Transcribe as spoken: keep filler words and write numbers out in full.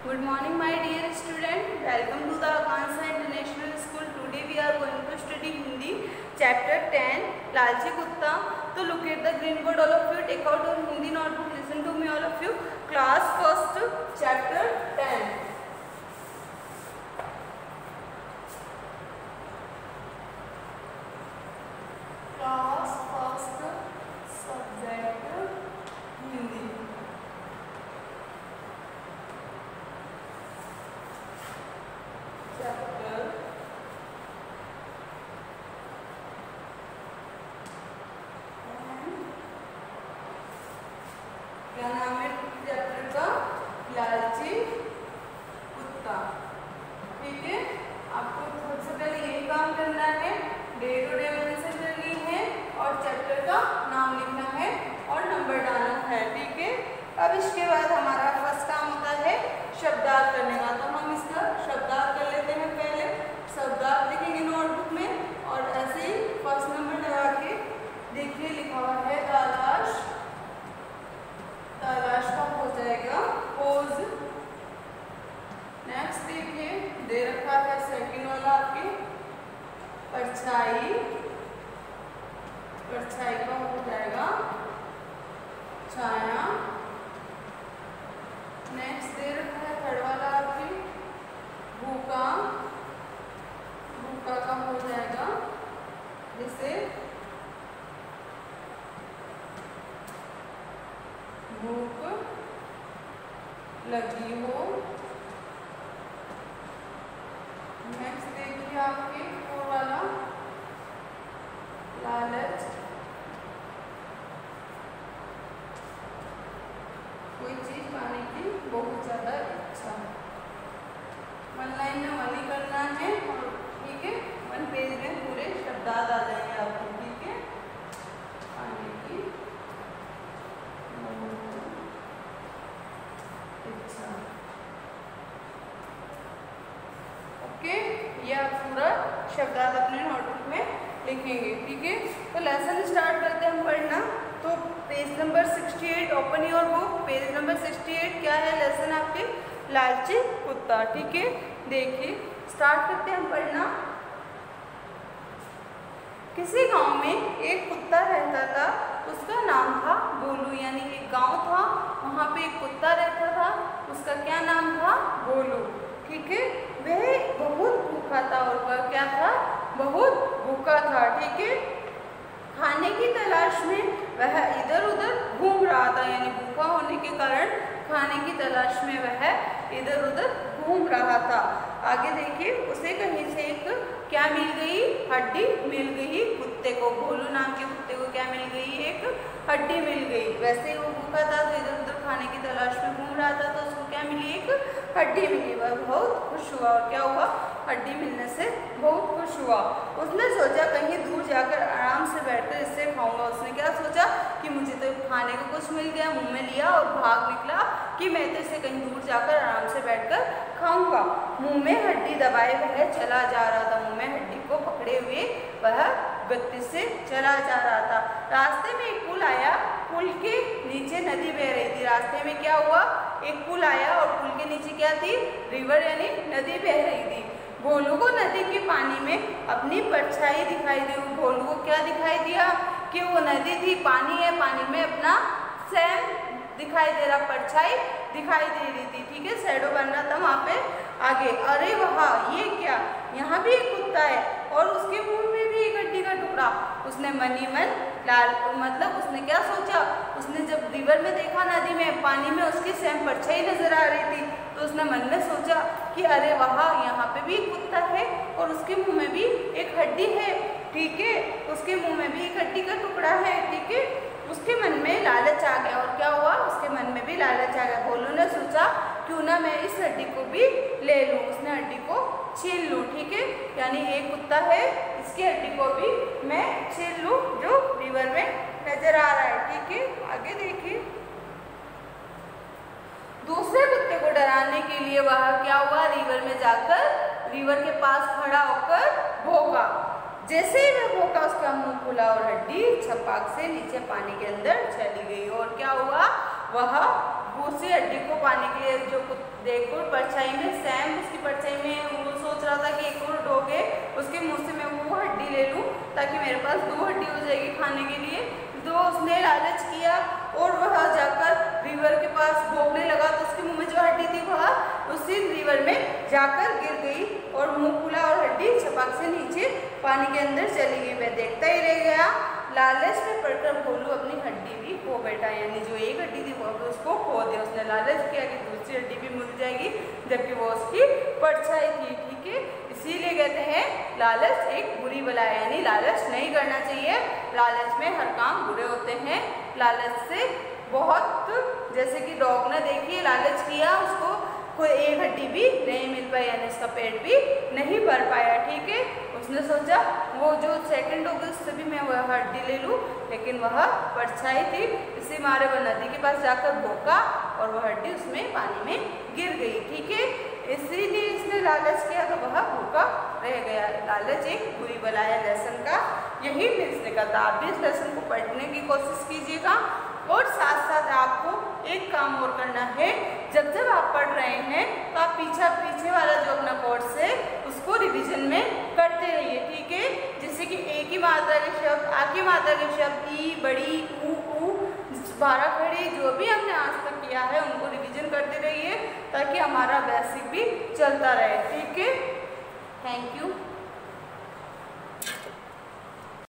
Good morning, my dear student. Welcome to the Akansa International School. Today we are going to study Hindi, chapter ten, लालची कुत्ता. तो look at the green board, all of you. Take out your Hindi notebook. Listen to me, all of you. Class first, chapter ten. Class first, subject Hindi. क्या नाम है chapter का? लालची कुत्ता. ठीक है, आपको सबसे पहले यही काम करना है. डे टू डे मेंशन करनी है और चैप्टर का नाम लिखना है और नंबर डालना है. ठीक है, अब इसके बाद हमारा फर्स्ट काम होता है शब्दार्थ करने का. तो हम इसका शब्दार्थ कर लेते हैं. पहले शब्दार्थ लिखेंगे नोटबुक में और ऐसे ही फर्स्ट नंबर लगा के देखिए लिखा हुआ है तालाश. तालाश का हो जाएगा पोज. नेक्स्ट देखिए दे रखा है सेकंड वाला आपके परछाई. परछाई का हो जाएगा छाया. नेक्स्ट दे रखा है थर्ड वाला आपके भूखा. भूखा का हो जाएगा जैसे भूख लगी हो. नेक्स्ट देखिए आपके फोर वाला लालच. कोई चीज पाने की बहुत ज्यादा इच्छा. वन लाइन में वन ही करना है. ठीक है, वन पेज में पूरे शब्दार्थ आ जाएंगे आपको. ठीक है, पाने की इच्छा. ओके, ये आप पूरा शब्दार्थ अपने नोटबुक में लिखेंगे. ठीक है, तो लेसन स्टार्ट करते हैं हम पढ़ना. तो पेज नंबर अड़सठ, open your book. Page number अड़सठ क्या है? लेसन आपके लालची कुत्ता. ठीक है, देखिए स्टार्ट करते हैं हम पढ़ना. किसी गांव में एक कुत्ता रहता था. उसका नाम था गोलू. यानी एक गांव था, वहाँ पे एक कुत्ता रहता था. उसका क्या नाम था? गोलू. ठीक है, वह बहुत भूखा था. और वह क्या था? बहुत भूखा था. ठीक है, खाने की तलाश में वह इधर उधर घूम रहा था. यानी भूखा होने के कारण खाने की तलाश में वह इधर उधर घूम रहा था. आगे देखिए, उसे कहीं से एक क्या मिल गई? हड्डी मिल गई कुत्ते को. गोलू नाम के कुत्ते को क्या मिल गई? एक हड्डी मिल गई. वैसे ही वो भूखा था तो इधर उधर खाने की तलाश में घूम रहा था, तो उसको क्या मिली? एक हड्डी मिली. वह बहुत खुश हुआ. और क्या हुआ? हड्डी मिलने से बहुत खुश हुआ. उसने सोचा कहीं दूर जाकर आराम से बैठकर इससे खाऊंगा. उसने क्या सोचा कि मुझे तो खाने को कुछ मिल गया, मुंह में लिया और भाग निकला कि मैं तो इसे कहीं दूर जाकर आराम से बैठकर खाऊंगा. मुंह में हड्डी दबाए वह चला जा रहा था. मुंह में हड्डी को पकड़े हुए वह गति से चला जा रहा था. रास्ते में एक पुल आया. पुल के नीचे नदी बह रही थी. रास्ते में क्या हुआ? एक पुल आया और पुल के नीचे क्या थी? रिवर यानी नदी बह रही थी. गोलू को नदी के पानी में अपनी परछाई दिखाई दी. गोलू को क्या दिखाई दिया? कि वो नदी थी, पानी है, पानी में अपना सैम दिखाई दे रहा, परछाई दिखाई दे रही थी. ठीक है, शैडो बन रहा था वहाँ पे. आगे अरे वाह, ये क्या? यहाँ भी एक कुत्ता है और उसके मुंह में भी एक हड्डी का टुकड़ा. उसने मन ही मन लाल मतलब उसने क्या सोचा? उसने जब रिवर में देखा, नदी में पानी में उसकी सेम परछाई नजर आ रही थी, तो उसने मन में सोचा कि अरे वाह, यहाँ पे भी एक कुत्ता है और उसके मुंह में भी एक हड्डी है. ठीक है, उसके मुंह में भी एक हड्डी का टुकड़ा है. ठीक है, उसके मन में लालच आ गया. और क्या हुआ? उसके मन में भी लालच आ गया. गोलू ने सोचा क्यों ना मैं इस हड्डी को भी ले लूं. उसने हड्डी को छीन लूं. ठीक है, यानी एक कुत्ता है, इसकी हड्डी को भी मैं छीन लूं जो रिवर में नजर आ रहा है. ठीक है, आगे देखिए. दूसरे कुत्ते को डराने के लिए वह क्या हुआ? रिवर में जाकर रिवर के पास खड़ा होकर भौंका. जैसे ही वह भौंका उसका मुंह खुला और हड्डी छपाक से नीचे पानी के अंदर चली गई। और क्या हुआ, वह भूसी हड्डी को पाने के लिए जो देखो परछाई में सेम उसकी परछाई में वो सोच रहा था कि एक और डॉग है उसके मुंह से मैं वो हड्डी ले लूं ताकि मेरे पास दो हड्डी हो जाएगी खाने के लिए। तो उसने लालच किया और वह जाकर रिवर के पास भोंकने लगा तो उसके मुंह में जो हड्डी थी वह उसी रिवर में जाकर गिर गई और मुंह खुला और हड्डी छपाक से नीचे पानी के अंदर चली गई। वह देखता ही रह गया। लालच में पड़कर भोलू अपनी हड्डी भी खो बैठा, यानी जो एक हड्डी थी वो उसको खो दिया। उसने लालच किया कि दूसरी हड्डी भी मिल जाएगी जबकि वो उसकी परछाई थी। ठीक है, इसीलिए कहते हैं लालच एक बुरी बला है, यानी लालच नहीं करना चाहिए। लालच में हर काम बुरे होते हैं। लालच से बहुत, जैसे कि डॉग ने देखिए लालच किया, उसको कोई एक हड्डी भी नहीं मिल पाई, यानी उसका पेट भी नहीं भर पाया। ठीक है, उसने सोचा वो जो सेकंड होगी उससे भी मैं वह हड्डी ले लूँ, लेकिन वह परछाई थी। इसी मारे वह नदी के पास जाकर भोंका और वह हड्डी उसमें पानी में गिर गई। ठीक है, इसीलिए इसने लालच किया तो वह भूखा रह गया। लालच एक बुरी बला है। लेसन का यही मिलने का था। आप भी इस लेसन को पढ़ने की कोशिश कीजिएगा और साथ साथ आपको एक काम और करना है। जब जब आप पढ़ रहे हैं तो आप पीछे पीछे वाला जो अपना कोर्स है उसको रिवीजन में करते रहिए। ठीक है, जैसे कि ए की मात्रा के शब्द, आ की मात्रा के शब्द, ई, बड़ी, ऊ, ऊ, बारह खड़ी, जो भी हमने आज तक किया है उनको रिवीजन करते रहिए ताकि हमारा बेसिक भी चलता रहे। ठीक है, थैंक यू।